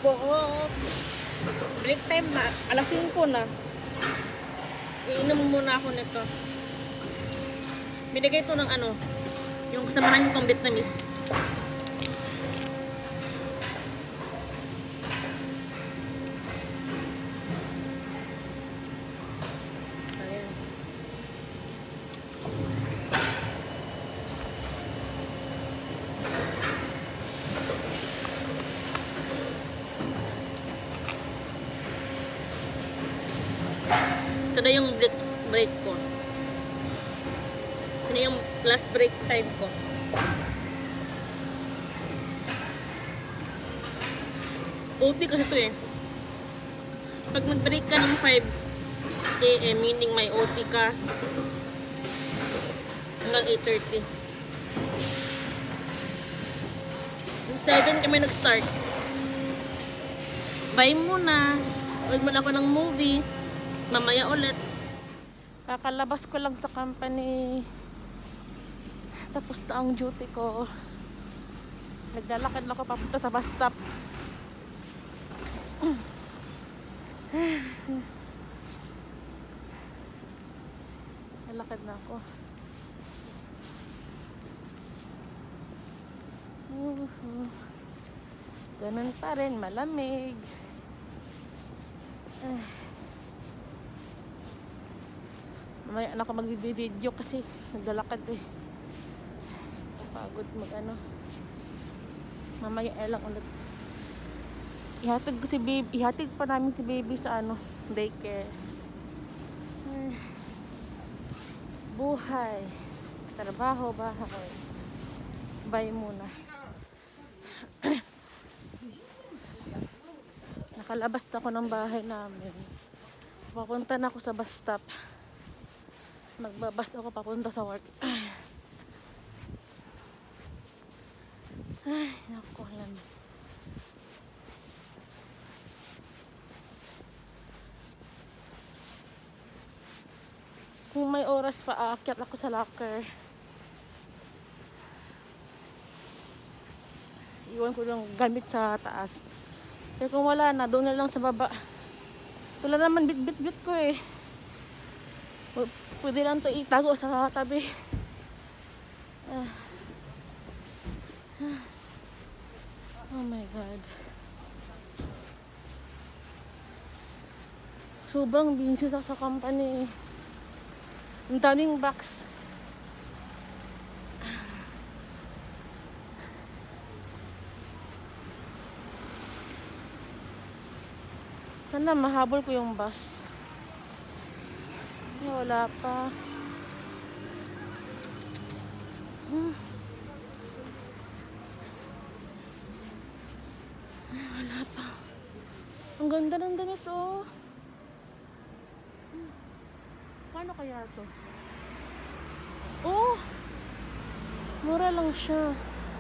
ko. Break time na. Alas 5 na. Iinom muna ako nito. Binigay ito ng ano, yung kasamahan kong Vietnamese. Ayan. Ito na yung break ko. Ito na yung last break time ko. OT kasi ito eh. Pag mag-break ka ng 5 AM, meaning may OT ka hanggang 8:30. Yung 7 kami nag-start. Bye muna. Ulit muna ako ng movie. Mamaya ulit. Kakalabas ko lang sa company. Tapos na ang duty ko. Naglalakad lang ako papunta sa bus stop. Naglalakad na ako. Ganun pa rin, malamig. Mamaya na ako mag-video kasi naglalakad eh. Pagod mag ano. Mamaya lang ulit. Ihatid ko si baby, ihatid pa namin si baby sa ano, daycare. Buhay. Trabaho, bahay. Bye muna. Nakalabas na ako ng bahay namin. Papunta na ako sa bus stop. Magbabas ako papunta sa work. Ay, naku, alam. Kung may oras pa, aakyat ako sa locker. Iwan ko yung gamit sa taas. Pero kung wala na, doon na lang sa baba. Ito lang naman bit-bit-bit ko eh. Pwede lang ito itago sa tabi. Oh my God. Sobrang busy sa company. Ang daming box. Sana mahabol ko yung bus. Wala pa. Wala pa. Ang ganda ng damit oh. Paano kaya to? Oh! Mura lang siya.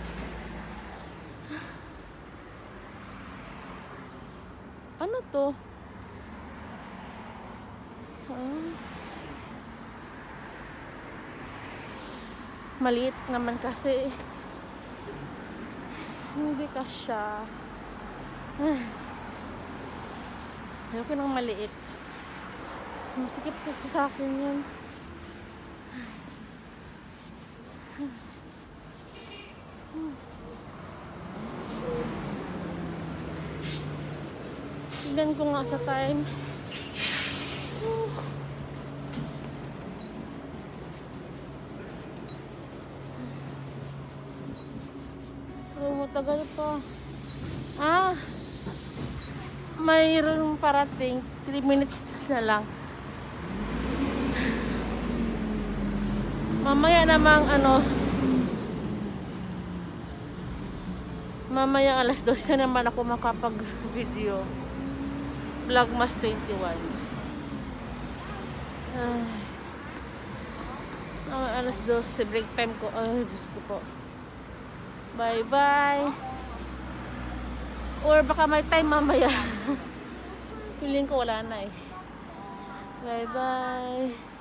Ano to? Maliit naman kasi. Hindi kasya. Ayoko nang maliit. Masikip kasi sa akin yan. Tignan ko nga sa time. Matagal pa. Mayroon parating. 3 minutes na lang. Mamaya namang ano, mamaya alas 12 na naman ako makapag-video. Vlogmas 21. Alas 12, break time ko. Ay, Diyos ko po. Bye bye. Or baka may time mamaya. Feeling ko wala na eh. Bye bye.